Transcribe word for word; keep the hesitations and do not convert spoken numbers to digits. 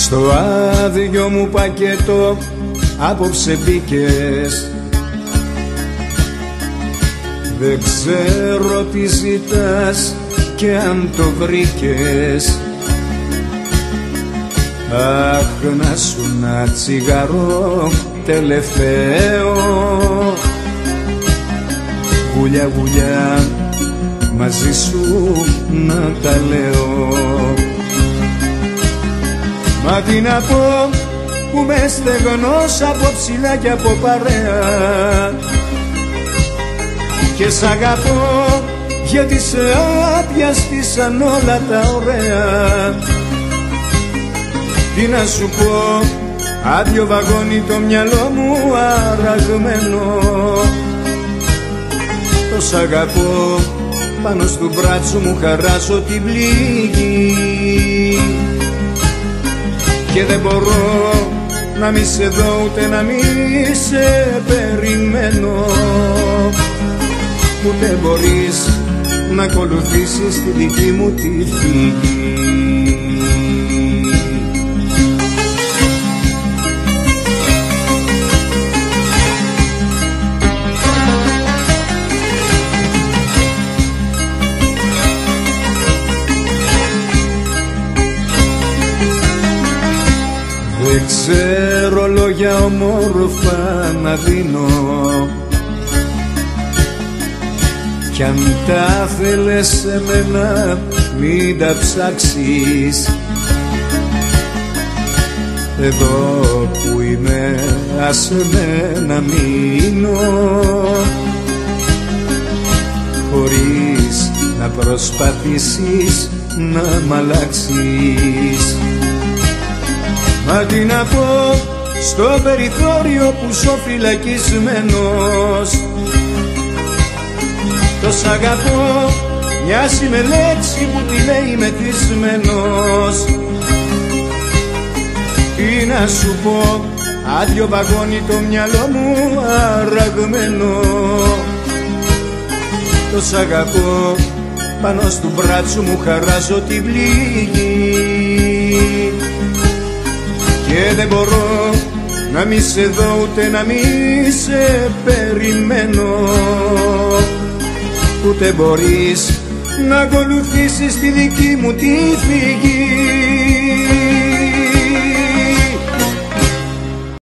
Στο άδειο μου πακέτο απόψε μπήκες. Δεν ξέρω τι ζητάς και αν το βρήκες. Αχ, να σου να τσιγαρό τελευταίο, βουλιά βουλιά μαζί σου να τα λέω. Μα τι να πω που με στεγνός από ψηλά και από παρέα, και σ' αγαπώ γιατί σε άπιαστησαν όλα τα ωραία. Τι να σου πω, άδειο βαγόνι το μυαλό μου αραγμένο. Το σ' αγαπώ, πάνω στο μπράτσο μου χαράζω την πληγή. Και δεν μπορώ να μη σε δω ούτε να μη σε περιμένω. Ούτε μπορείς να ακολουθήσεις τη δική μου τη φυγή. Δεν ξέρω λόγια όμορφα να δίνω, κι αν τα θέλες σε μένα μην τα ψάξεις. Εδώ που είμαι άσε με να μείνω, χωρίς να προσπαθήσεις να μ' αλλάξεις. Μα τι να πω στο περιθώριο που ζω φυλακισμένος. Το σ' αγαπώ μοιάζει με λέξη που τη λέει μεθυσμένος. Τι να σου πω, άδειο βαγόνι το μυαλό μου αραγμένο. Το σ' αγαπώ, πάνω στο μπράτσο μου χαράζω την πληγή. Και δεν μπορώ να μη σε δω ούτε να μη σε περιμένω. Ούτε μπορείς να ακολουθήσεις τη δική μου τη φυγή.